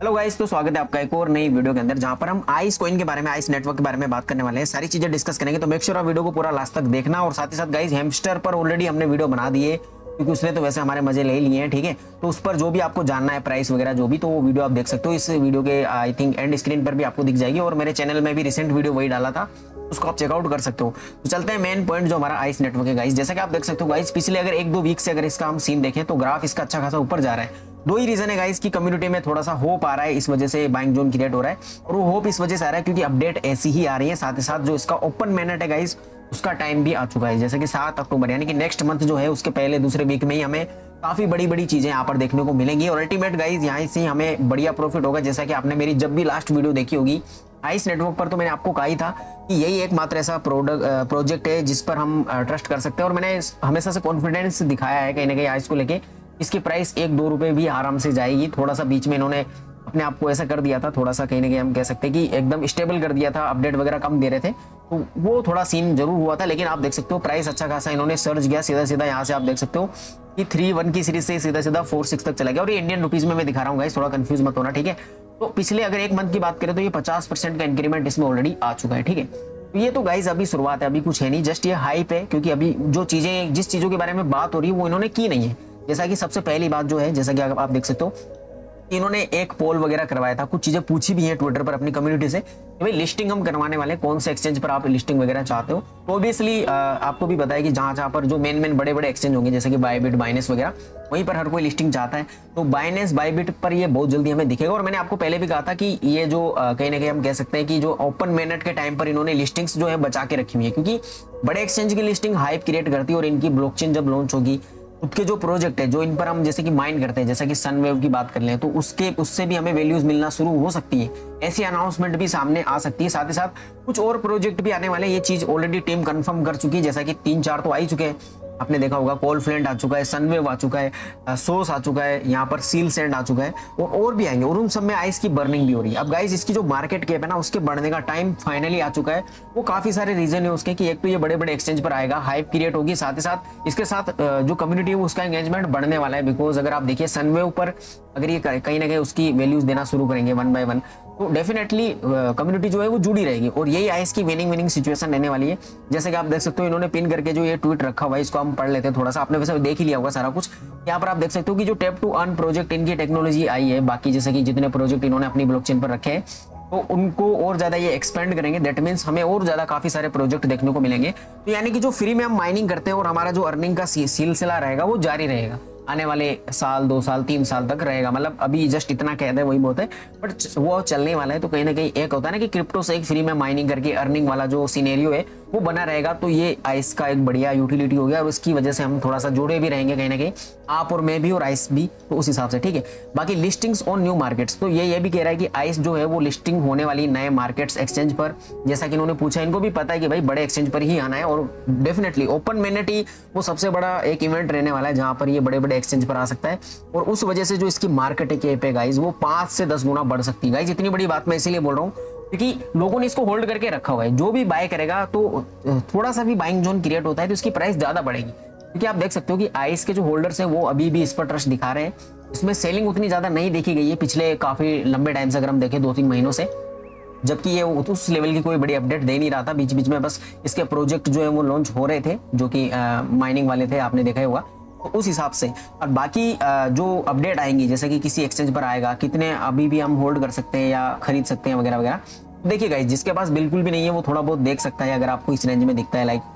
Hello guys, तो स्वागत है आपका एक और नई वीडियो के अंदर, जहां पर हम आइस कॉइन के बारे में, आइस नेटवर्क के बारे में बात करने वाले हैं। सारी चीजें डिस्कस करेंगे, तो मेक श्योर आप वीडियो को पूरा लास्ट तक देखना। और साथ ही साथ गाइस, हैमस्टर पर ऑलरेडी हमने वीडियो बना दी है, क्योंकि उसने तो वैसे हमारे मजे ले लिए हैं, ठीक है। तो उस पर जो भी आपको जानना है, प्राइस वगैरह जो भी, तो वो वीडियो आप देख सकते हो। इस वीडियो के आई थिंक एंड स्क्रीन पर भी आपको दिख जाएगी, और मेरे चैनल में भी रिसेंट वीडियो वही डाला था, उसको आप चेकआउट कर सकते हो। तो चलते हैं मेन पॉइंट जो हमारा आइस नेटवर्क है गाइस। जैसा कि आप देख सकते हो गाइस, पिछले अगर 1-2 वीक से अगर इसका हम सीन देखें तो ग्राफ इसका अच्छा खासा ऊपर जा रहा है। दो ही रीजन है गाइस की कम्युनिटी में थोड़ा सा होप आ रहा है, इस वजह से बाइंग जोन क्रिएट हो रहा है। और वो होप इस वजह से आ रहा है क्योंकि अपडेट ऐसी ही आ रही है। साथ ही साथ जो इसका ओपन मैनेट है गाइस, उसका टाइम भी आ चुका है, जैसे कि 7 अक्टूबर, यानी कि नेक्स्ट मंथ जो है उसके पहले दूसरे वीक में ही हमें काफी बड़ी बड़ी चीजें यहाँ पर देखने को मिलेंगी। और अल्टीमेट गाइस, यहाँ से हमें बढ़िया प्रॉफिट होगा। जैसा कि आपने मेरी जब भी लास्ट वीडियो देखी होगी आइस नेटवर्क पर, तो मैंने आपको कहा ही था कि यही एकमात्र ऐसा प्रोजेक्ट है जिस पर हम ट्रस्ट कर सकते हैं। और मैंने हमेशा से कॉन्फिडेंस दिखाया है कहीं ना कहीं आइस को लेके। इसकी प्राइस 1-2 रुपए भी आराम से जाएगी। थोड़ा सा बीच में इन्होंने अपने आप को ऐसा कर दिया था, थोड़ा सा कहीं ना कहीं हम कह सकते हैं कि एकदम स्टेबल कर दिया था, अपडेट वगैरह कम दे रहे थे, तो वो थोड़ा सीन जरूर हुआ था। लेकिन आप देख सकते हो प्राइस अच्छा खासा इन्होंने सर्ज किया, सीधा सीधा यहाँ से आप देख सकते हो कि 3-1 की सीरीज से सीधा सीधा 4-6 तक चला गया। और ये इंडियन रुपीज में मैं दिखा रहा हूँ गाइस, थोड़ा कंफ्यूज मत होना, ठीक है। तो पिछले अगर 1 मंथ की बात करें तो ये 50% का इंक्रीमेंट इसमें ऑलरेडी आ चुका है, ठीक है। तो ये तो गाइस अभी शुरुआत है, अभी कुछ है नहीं, जस्ट ये हाइप है, क्योंकि अभी जो चीजें, जिस चीजों के बारे में बात हो रही है वो इन्होंने की नहीं है। जैसा कि सबसे पहली बात जो है, जैसा कि आप देख सकते हो, इन्होंने एक पोल वगैरह करवाया था, कुछ चीजें पूछी भी हैं ट्विटर पर अपनी कम्युनिटी से कि भाई लिस्टिंग हम करवाने वाले, कौन से एक्सचेंज पर आप लिस्टिंग वगैरह चाहते हो। तो ऑब्वियसली आपको भी बताया कि जहां पर जो मेन बड़े बड़े एक्सचेंज होंगे, जैसे कि बायबिट, बाइनेंस वगैरह, वहीं पर हर कोई लिस्टिंग चाहता है। तो बाइनेंस, बायबिट पर ये बहुत जल्दी हमें दिखेगा। और मैंने आपको पहले भी कहा था कि ये जो कहीं ना कहीं हम कह सकते हैं कि जो ओपन मेनट के टाइम पर इन्होंने लिस्टिंग्स जो है बचा के रखी हुई है, क्योंकि बड़े एक्सचेंज की लिस्टिंग हाइप क्रिएट करती है। और इनकी ब्लॉकचेन जब लॉन्च होगी, उसके जो प्रोजेक्ट है जो इन पर हम जैसे कि माइन करते हैं, जैसे कि सनवेव की बात कर लें, तो उससे भी हमें वैल्यूज मिलना शुरू हो सकती है। ऐसी अनाउंसमेंट भी सामने आ सकती है। साथ ही साथ कुछ और प्रोजेक्ट भी आने वाले हैं, ये चीज ऑलरेडी टीम कंफर्म कर चुकी है। जैसा कि 3-4 तो आ ही चुके हैं, आपने देखा होगा, कॉलफ्लेंट आ चुका है, सनवेव आ चुका है, सोर्स आ चुका है, यहाँ पर सील सेंड आ चुका है, और भी आएंगे। और उन सब में आइस की बर्निंग भी हो रही है। अब गाइस, इसकी जो मार्केट कैप है ना, उसके बढ़ने का टाइम फाइनली आ चुका है। वो काफी सारे रीजन है उसके, कि एक तो ये बड़े बड़े एक्सचेंज पर आएगा, हाइप क्रिएट होगी, साथ ही साथ इसके साथ जो कम्युनिटी है उसका एंगेजमेंट बढ़ने वाला है। बिकॉज अगर आप देखिए सनवेव पर अगर ये कहीं ना कहीं उसकी वैल्यूज देना शुरू करेंगे 1 by 1, तो डेफिनेटली कम्युनिटी जो है वो जुड़ी रहेगी। और यही आइस की विनिंग सिचुएशन रहने वाली है। जैसे कि आप देख सकते हो, इन्होंने पिन करके जो ये ट्वीट रखा हुआ है, इसको हम पढ़ लेते हैं थोड़ा सा। आपने वैसे देख ही लिया होगा सारा कुछ। यहाँ पर आप देख सकते हो कि जो टैप टू अर्न प्रोजेक्ट, इनकी टेक्नोलॉजी आई है, बाकी जैसे कि जितने प्रोजेक्ट इन्होंने अपनी ब्लॉकचेन पर रखे हैं, तो उनको और ज्यादा ये एक्सपेंड करेंगे। दैट मीन्स हमें और ज्यादा काफी सारे प्रोजेक्ट देखने को मिलेंगे। तो यानी कि जो फ्री में हम माइनिंग करते हैं और हमारा जो अर्निंग का सिलसिला रहेगा वो जारी रहेगा, आने वाले साल, 2 साल, 3 साल तक रहेगा। मतलब अभी जस्ट इतना कह दे वही बहुत है, बट वो चलने वाला है। तो कहीं ना कहीं एक होता है ना कि क्रिप्टो से एक फ्री में माइनिंग करके अर्निंग वाला जो सिनेरियो है वो बना रहेगा। तो ये आइस का एक बढ़िया यूटिलिटी हो गया, और इसकी वजह से हम थोड़ा सा जुड़े भी रहेंगे कहीं ना कहीं, आप और मैं भी और आइस भी, तो उस हिसाब से, ठीक है। बाकी लिस्टिंग्स ऑन न्यू मार्केट्स, तो ये भी कह रहा है कि आइस जो है वो लिस्टिंग होने वाली नए मार्केट्स, एक्सचेंज पर। जैसा कि इन्होंने पूछा, इनको भी पता है कि भाई बड़े एक्सचेंज पर ही आना है। और डेफिनेटली ओपन मेनेट ही वो सबसे बड़ा एक इवेंट रहने वाला है जहां पर ये बड़े बड़े एक्सचेंज पर आ सकता है। और उस वजह से जो इसकी मार्केट कैप है गाइस, वो 5 से 10 गुना बढ़ सकती है। गाइस, इतनी बड़ी बात मैं इसीलिए बोल रहा हूँ क्योंकि लोगों ने इसको होल्ड करके रखा हुआ है। जो भी बाय करेगा, तो थोड़ा सा भी बाइंग जोन क्रिएट होता है तो इसकी प्राइस ज्यादा बढ़ेगी। क्योंकि आप देख सकते हो कि आइस के जो होल्डर्स हैं वो अभी भी इस पर ट्रस्ट दिखा रहे हैं। इसमें सेलिंग उतनी ज्यादा नहीं देखी गई है पिछले काफी लंबे टाइम से, अगर हम देखें 2-3 महीनों से, जबकि ये उस लेवल की कोई बड़ी अपडेट दे नहीं रहा था। बीच बीच में बस इसके प्रोजेक्ट जो है वो लॉन्च हो रहे थे, जो कि माइनिंग वाले थे, आपने देखा ही होगा। तो उस हिसाब से, और बाकी जो अपडेट आएंगी, जैसे कि किसी एक्सचेंज पर आएगा, कितने अभी भी हम होल्ड कर सकते हैं या खरीद सकते हैं वगैरह वगैरह। देखिए गाइस, जिसके पास बिल्कुल भी नहीं है वो थोड़ा बहुत देख सकता है, अगर आपको इस रेंज में दिखता है लाइक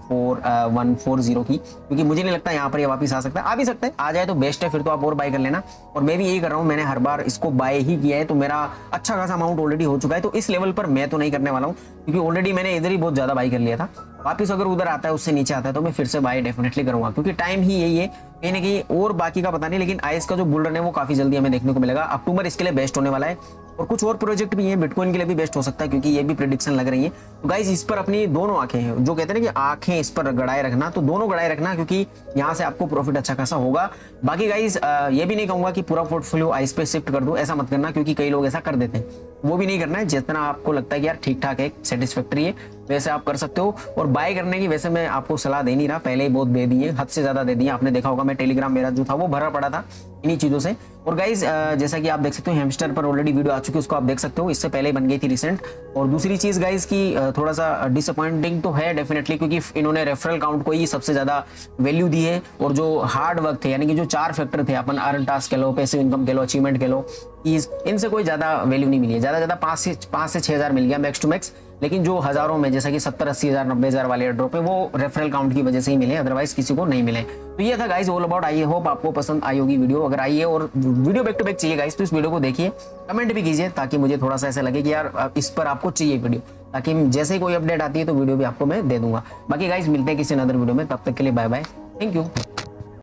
4140 की, क्योंकि मुझे नहीं लगता यहाँ पर ये वापस आ सकता है। आ भी सकता है, आ जाए तो बेस्ट है, फिर तो आप और बाय कर लेना। और मैं भी यही कर रहा हूँ, मैंने हर बार इसको बाय ही किया है, तो मेरा अच्छा खासा अमाउंट ऑलरेडी हो चुका है। तो इस लेवल पर मैं तो नहीं करने वाला हूँ, क्योंकि ऑलरेडी मैंने इधर ही बहुत ज्यादा बाय कर लिया था। वापिस अगर उधर आता है, उससे नीचे आता है, तो मैं फिर से बाय डेफिनेटली करूंगा, क्योंकि टाइम ही यही है कहीं ना कहीं। और बाकी का पता नहीं, लेकिन आइस का जो बुल रन है वो काफी जल्दी हमें देखने को मिलेगा। अक्टूबर इसके लिए बेस्ट होने वाला है। और कुछ और प्रोजेक्ट भी हैं, बिटकॉइन के लिए भी बेस्ट हो सकता है, क्योंकि ये भी प्रेडिक्शन लग रही है। तो गाइस, इस पर अपनी दोनों आंखें हैं, जो कहते हैं ना कि आंखें इस पर गड़ाए रखना, तो दोनों गड़ाए रखना, क्योंकि यहाँ से आपको प्रॉफिट अच्छा खासा होगा। बाकी गाइस, ये भी नहीं कहूंगा कि पूरा पोर्टफोलियो आइस पे शिफ्ट कर दो, ऐसा मत करना, क्योंकि कई लोग ऐसा कर देते हैं। वो भी नहीं करना है। जितना आपको लगता है कि यार ठीक ठाक है, सेटिस्फैक्टरी है, वैसे आप कर सकते हो। और बाय करने की वैसे मैं आपको सलाह दे नहीं रहा, पहले ही बहुत दे दी है, हद से ज्यादा दे दी है। आपने देखा होगा, मैं टेलीग्राम मेरा जो था वो भरा पड़ा था, इन्हीं चीज़ों से। और गाइज जैसा कि आप देख सकते हो हेमस्टर पर ऑलरेडी वीडियो आ चुकी है, उसको आप देख सकते हो, इससे पहले बन गई थी रिसेंट। और दूसरी चीज़ गाइज की थोड़ा सा डिसअपॉइंटिंग तो है डेफिनेटली, क्योंकि इन्होंने रेफरल काउंट को ही सबसे ज़्यादा वैल्यू दी है, और जो हार्ड वर्क थे यानी कि जो 4 फैक्टर थे, अपन अर्न टास्क कह लो, पैसिव इनकम कह लो, अचीवमेंट कह लो, इनसे कोई ज़्यादा वैल्यू नहीं मिली है। ज़्यादा 5 से 6 हज़ार मिल गया मैक्स टू मैक्स, लेकिन जो हज़ारों में जैसा कि 70-80 हज़ार 90 हज़ार वाले ड्रॉप है वो रेफरल काउंट की वजह से ही मिले, अदरवाइज किसी को नहीं मिले। तो ये था guys all about. I hope आपको पसंद आई होगी वीडियो। अगर आई है और वीडियो बैक टू बैक चाहिए गाइज तो इस वीडियो को देखिए, कमेंट भी कीजिए, ताकि मुझे थोड़ा सा ऐसा लगे कि यार इस पर आपको चाहिए वीडियो, ताकि जैसे ही कोई अपडेट आती है तो वीडियो भी आपको मैं दे दूंगा। बाकी गाइज मिलते हैं किसी अदर वीडियो में, तब तक के लिए बाय बाय, थैंक यू।